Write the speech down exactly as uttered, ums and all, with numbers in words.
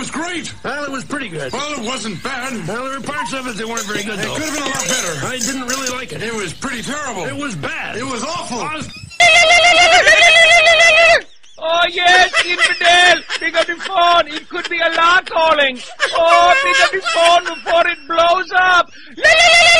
was great. Well, it was pretty good. Well, it wasn't bad. Well, there were parts of it that weren't very good, though. It could have been a lot better. I didn't really like it. It was pretty terrible. It was bad. It was awful. I was... Oh, yes, infidel! Pick up the phone. It could be Allah calling. Oh, pick up the phone before it blows up.